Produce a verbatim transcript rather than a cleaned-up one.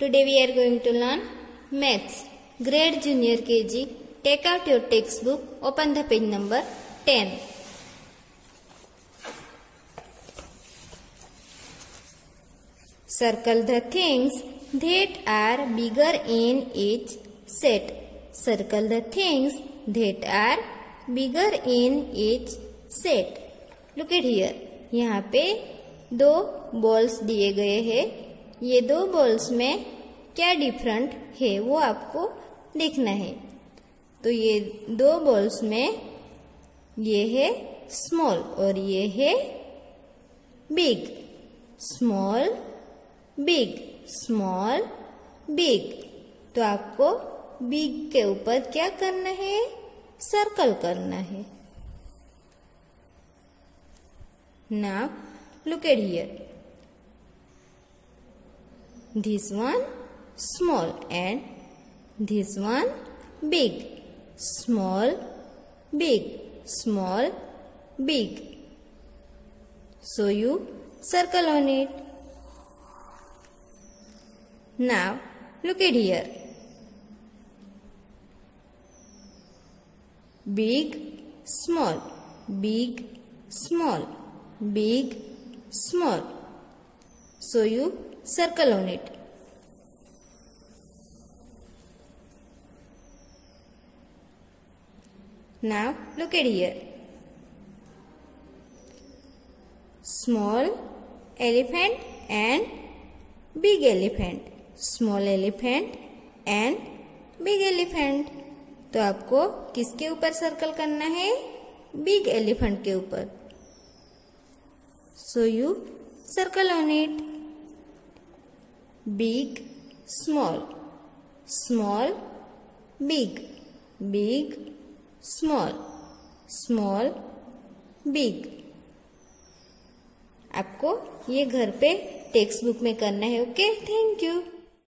Today we are going to learn Maths, Grade Junior K G. Take out your textbook, open the page number ten. Circle the things that are bigger in each set. Circle the things that are bigger in each set. Look at here. यहाँ पे दो balls दिए गए हैं. ये दो balls में क्या डिफरेंट है वो आपको देखना है. तो ये दो बॉल्स में ये है स्मॉल और ये है big. Small big, small big. तो आपको बिग के ऊपर क्या करना है? सर्कल करना है. Now look at here. This one small and this one big. Small, big, small, big. So you circle on it. Now look at here. Big, small, big, small, big, small. So you circle on it. Now look at here. Small elephant and big elephant. Small elephant and big elephant. तो आपको किसके ऊपर circle करना है? Big elephant के ऊपर. So you circle on it. Big, small, small, big, big, small, small, big. आपको ये घर पे टेक्स्ट बुक में करना है. Okay, thank you.